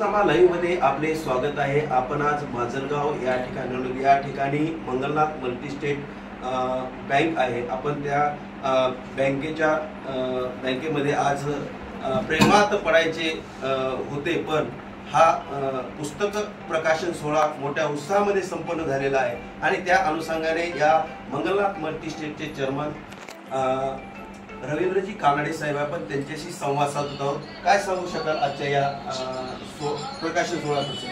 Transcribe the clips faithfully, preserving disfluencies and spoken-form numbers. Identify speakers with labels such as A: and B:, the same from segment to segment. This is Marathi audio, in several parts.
A: महाराष्ट्रमा लाईव्ह मध्ये आपले स्वागत आहे। आपण आज माजलगाव या ठिकाणी आलो। या ठिकाणी मंगलनाथ मल्टीस्टेट बँक आहे। आपण त्या बँकेच्या बँकेमध्ये आज प्रेमात पडायचे होते पण हा पुस्तक प्रकाशन सोहळा मोठ्या उत्साहामध्ये संपन्न झालेला आहे आणि त्या अनुषंगाने या मंगलनाथ मल्टीस्टेटचे चेअरमन रवींद्रजी कानडे साहेब आपण त्यांच्याशी संवाद साधत आहोत। काय सांगू शकाल आजच्या या प्रकाशन सोहळ्याबद्दल?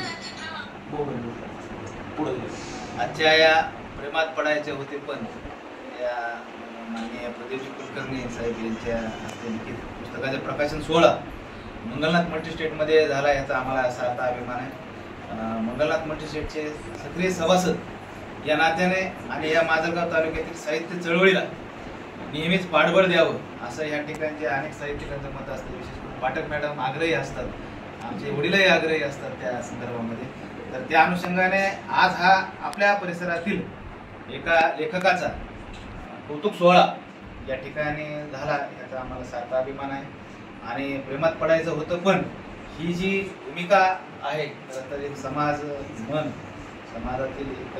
A: पुढे
B: आजच्या या प्रेमात पडायचे होते पण या माननीय प्रदीपजी कुलकर्णी साहेब यांच्या हस्ते लिखित पुस्तकाचे प्रकाशन सोहळा मंगलनाथ मल्टीस्टेटमध्ये झाला याचा आम्हाला सार्थ अभिमान आहे। मंगलनाथ मल्टीस्टेटचे सक्रिय सभासद या नात्याने आणि या माजलगाव तालुक्यातील साहित्य चळवळीला नेहमीच पाठबळ द्यावं असं या ठिकाणचे अनेक साहित्यिकांचं मत असतं। विशेष करून पाठक मॅडम आग्रही असतात, आमचे वडीलही आग्रही असतात त्या संदर्भामध्ये। तर त्या अनुषंगाने आज हा आपल्या परिसरातील एका लेखकाचा कौतुक सोहळा या ठिकाणी झाला याचा आम्हाला सार्थ अभिमान आहे। आणि प्रेमात पडायचं होतं पण ही जी भूमिका आहे तर एक समाज मन समाजातील एक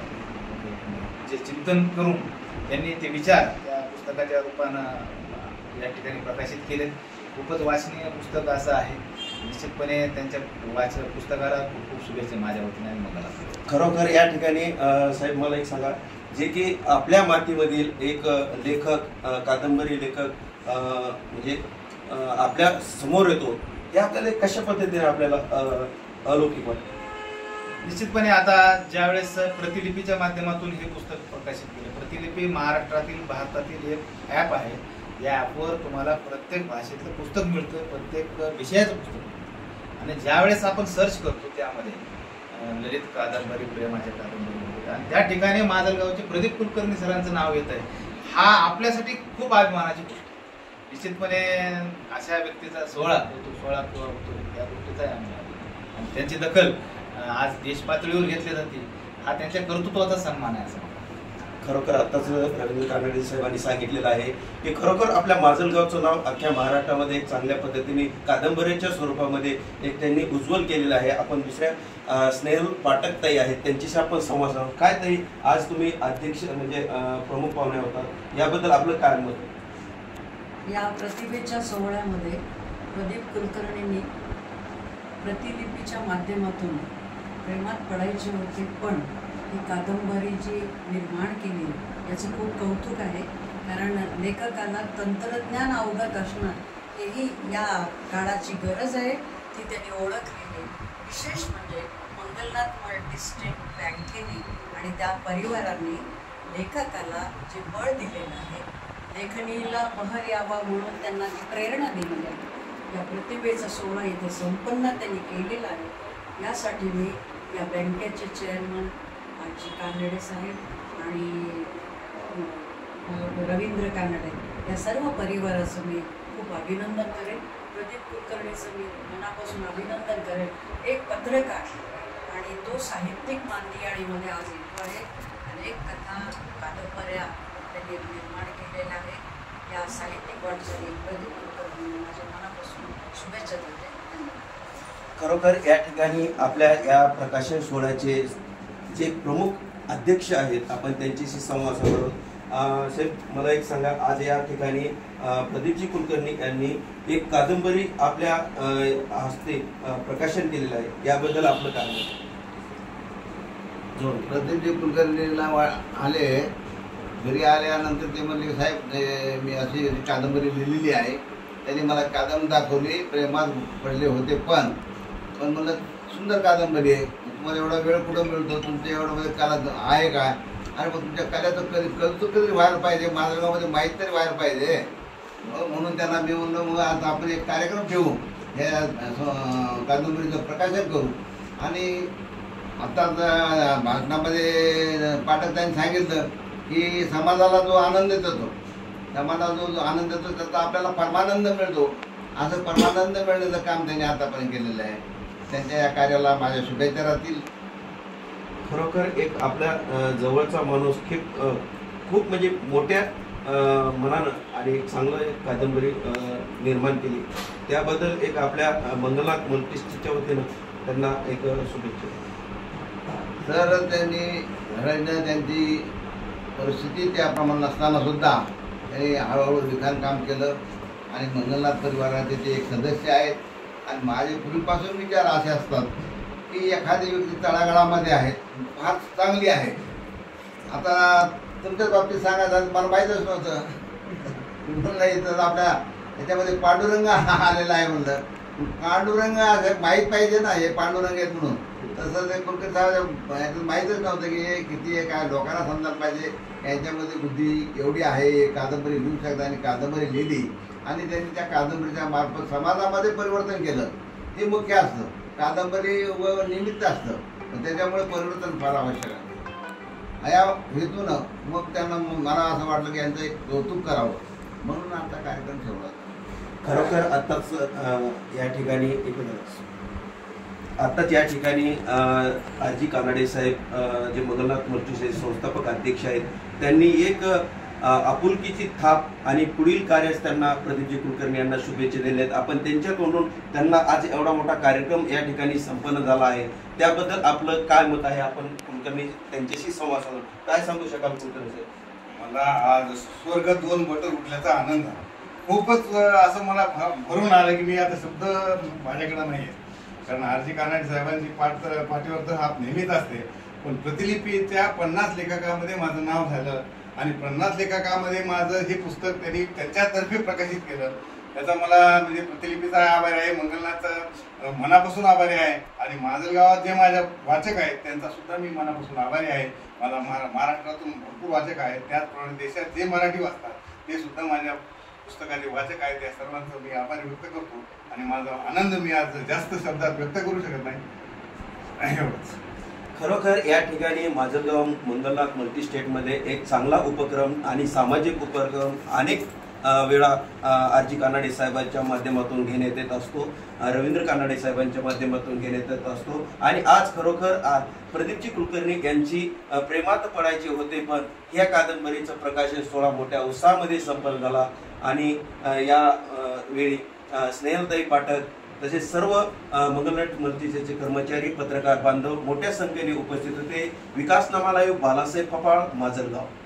B: जे चिंतन करून त्यांनी ते विचार त्या पुस्तकाच्या रूपानं या ठिकाणी प्रकाशित केले। खूपच वाचनीय पुस्तक असं आहे। निश्चितपणे त्यांच्या वाच पुस्तकाला खूप खूप शुभेच्छा माझ्या वतीने मला।
A: खरोखर या ठिकाणी साहेब मला एक सांगा, जे की आपल्या मातीमधील एक लेखक कादंबरी लेखक म्हणजे आपल्या समोर येतो याकडे कशा पद्धतीने आपल्याला अलौकिक वाटतं?
B: निश्चितपणे आता ज्यावेळेस प्रतिलिपीच्या माध्यमातून हे पुस्तक प्रकाशित केले, प्रतिलिपी महाराष्ट्रातील भारतातील एक ॲप आहे। या ॲपवर तुम्हाला प्रत्येक भाषेतलं पुस्तक मिळतं, प्रत्येक विषयाचं पुस्तक। आणि ज्यावेळेस आपण सर्च करतो त्यामध्ये ललित कादंबरी, प्रेमाच्या कादंबरी आणि त्या ठिकाणी माजलगावचे प्रदीप कुलकर्णी सरांचं नाव येत आहे, हा आपल्यासाठी खूप अभिमानाची गोष्ट। निश्चितपणे अशा व्यक्तीचा सोहळा तो सोहळा होतो या गोष्टीचा आहे आम्हाला आणि त्यांची दखल आज देश पातळीवर घेतली जाते हा त्यांच्या कर्तृत्वाचा सन्मान आहे असं।
A: खरोखर आताच रवींद्र कानडे साहेबांनी सांगितलेलं आहे की खरोखर आपल्या माजलगावचं नाव अख्ख्या महाराष्ट्रामध्ये एक चांगल्या पद्धतीने कादंबरीच्या स्वरूपामध्ये एक त्यांनी उज्ज्वल केलेलं आहे। आपण दुसऱ्या स्नेहल पाठक ताई आहेत त्यांच्याशी आपण संवाद साधू। काय ताई, आज तुम्ही अध्यक्ष म्हणजे प्रमुख पाहुणे होतात, याबद्दल आपलं काय मत?
C: या प्रतिभेच्या सोहळ्यामध्ये प्रदीप कुलकर्णींनी प्रतिलिपीच्या माध्यमातून प्रेमात पडायचे होते पण ही कादंबरी जी निर्माण केली याचं खूप कौतुक आहे। कारण लेखकाला तंत्रज्ञान अवगत असणं हेही या काळाची गरज आहे, ती त्यांनी ओळखलेली। विशेष म्हणजे मंगलनाथ मल्टीस्टेट बँकेने आणि त्या परिवारांनी लेखकाला जे बळ दिलेलं आहे, लेखणीला बहर यावा म्हणून त्यांना ती प्रेरणा दिलेली आहे। या प्रतिभेचा सोहळा इथे संपन्न त्यांनी केलेला आहे। यासाठी मी या बँकेचे चेअरमन आजी कानडे साहेब आणि रवींद्र कानडे या सर्व परिवाराचं मी खूप अभिनंदन करेन। प्रदीप कुलकर्णीचं मी मनापासून अभिनंदन करेन। एक पत्रकार आणि तो साहित्यिक मांदियाळीमध्ये आज येतो आहे। अनेक कथा कादंबऱ्या त्यांनी निर्माण केलेल्या आहे। या साहित्यिक वाटचाली प्रदीप कुलकर्णी माझ्या मनापासून शुभेच्छा देते।
A: खरोखर या ठिकाणी आपल्या या प्रकाशन सोहळ्याचे जे प्रमुख अध्यक्ष आहेत आपण त्यांच्याशी संवाद साधू। साहेब मला एक सांगा, आज या ठिकाणी प्रदीपजी कुलकर्णी यांनी एक कादंबरी आपल्या हस्ते प्रकाशन केलेलं आहे, याबद्दल आपलं काय मत?
D: प्रदीपजी कुलकर्णीला आले, घरी आल्यानंतर ते म्हणले साहेब मी अशी कादंबरी लिहिलेली आहे। त्यांनी मला कादंबरी दाखवली, प्रेमात पडले होते पण पण मला सुंदर कादंबरी आहे, तुम्हाला एवढा वेळ कुठं मिळतो, तुमच्या एवढं मध्ये कला आहे का? आणि मग तुमच्या कलेचं कधी कौतुक कधी व्हायला पाहिजे, माजलगावमध्ये माहीत तरी व्हायला पाहिजे। म्हणून त्यांना मी म्हणलं मग आता आपण एक कार्यक्रम ठेवू, ह्या कादंबरीचं प्रकाशन करू। आणि आता भाषणामध्ये पाठक सांगितलं की समाजाला जो आनंद देतो, समाजाला जो आनंद देतो त्याचा आपल्याला परमानंद मिळतो, असं परमानंद मिळण्याचं काम त्यांनी आतापर्यंत केलेलं आहे। त्यांच्या या कार्याला माझ्या शुभेच्छा राहतील।
A: खरोखर एक आपल्या जवळचा माणूस खूप खूप म्हणजे मोठ्या अं, मनानं आणि एक चांगलं एक कादंबरी अं, निर्माण केली, त्याबद्दल एक आपल्या अं, मंगलनाथ मल्टीस्टेटच्या वतीनं त्यांना एक शुभेच्छा.
D: तर त्यांनी घराण्यानं त्यांची परिस्थिती त्याप्रमाणे नसताना सुद्धा त्यांनी हळूहळू लिखाण काम केलं आणि मंगलनाथ परिवाराचे ते एक सदस्य आहेत. आणि माझे पूर्वीपासून विचार असे असतात की एखादी व्यक्ती तळागाळामध्ये आहे, फार चांगली आहे. आता तुमच्याच बाबतीत सांगायचं मला माहीतच नव्हतं नाही तर आपल्या ह्याच्यामध्ये पांडुरंग आलेला आहे म्हणलं. पांडुरंग माहीत पाहिजे ना, हे पांडुरंग आहेत म्हणून. तसं ते कुलकर्णी साहेब माहीतच नव्हतं की हे किती आहे, काय लोकांना समजायला पाहिजे यांच्यामध्ये बुद्धी एवढी आहे, कादंबरी लिहू शकतात. आणि कादंबरी लिहिली आणि त्यांनी त्या कादंबरीच्या मार्फत समाजामध्ये परिवर्तन केलं, हे मुख्य असतं. कादंबरी व निमित्त असतं, पण त्याच्यामुळे परिवर्तन फार आवश्यक आहे. या हेतून मग त्यांना मला असं वाटलं की यांचं एक कौतुक करावं म्हणून आता कार्यक्रम ठेवला.
A: खरोखर आत्ताच या ठिकाणी एक आत्ताच या ठिकाणी आजी कानडे साहेब जे मंगलनाथ मल्टीस्टेट संस्थापक अध्यक्ष आहेत, त्यांनी एक आपुलकीची थाप आणि पुढील कार्यास त्यांना प्रदीपजी कुलकर्णी यांना शुभेच्छा दिल्या आहेत. आपण त्यांच्या तोंडून त्यांना आज एवढा मोठा कार्यक्रम या ठिकाणी संपन्न झाला आहे, त्याबद्दल आपलं काय मत आहे? आपण कुलकर्णी त्यांच्याशी संवाद साधून काय सांगू शकाल कुलकर्णी साहेब?
E: मला आज स्वर्ग दोन बटर उठल्याचा आनंद झाला. खूपच असं मला भरून आलं की मी आता शब्द माझ्याकडे नाही आहे. कारण आरजी कानडे साहेबांची पाठ पाठीवर तर हात नेहमीच असते, पण प्रतिलिपीच्या पन्नास लेखकामध्ये माझं नाव झालं आणि पन्नास लेखकामध्ये माझं हे पुस्तक त्यांनी त्यांच्यातर्फे प्रकाशित केलं. त्याचा मला म्हणजे प्रतिलिपीचा आभार आहे, मंगलनाथचा मनापासून आभारी आहे. आणि माजलगावात जे माझ्या वाचक आहेत त्यांचा सुद्धा मी मनापासून आभारी आहे. मला महाराष्ट्रातून भरपूर वाचक आहेत, त्याचप्रमाणे देशात जे मराठी वाचतात ते सुद्धा माझ्या पुस्तकाचे वाचक आहेत. त्या सर्वांचं मी आभार व्यक्त करतो आणि माझा आनंद मी आज जास्त शब्दात व्यक्त करू शकत नाही. एवढंच.
A: खरोखर या ठिकाणी माजलगाव मंगलनाथ मल्टीस्टेटमध्ये एक चांगला उपक्रम आणि सामाजिक उपक्रम अनेक वेळा आजी कानडे साहेबांच्या माध्यमातून घेण्यात येत असतो, रवींद्र कानडे साहेबांच्या माध्यमातून घेण्यात येत असतो. आणि आज खरोखर प्रदीपजी कुलकर्णी यांची प्रेमात पडायचे होते पण ह्या कादंबरीचं प्रकाशन सोहळा मोठ्या उत्साहामध्ये संपन्न झाला. आणि या वेळी स्नेहलताई पाठक तसेच सर्व मंगलनाथ मल्टीस्टेटचे कर्मचारी, पत्रकार बांधव मोठ्या संख्येने उपस्थित होते. विकास नामा लाईव्ह, बालासाहेब फपाळ, माजलगाव.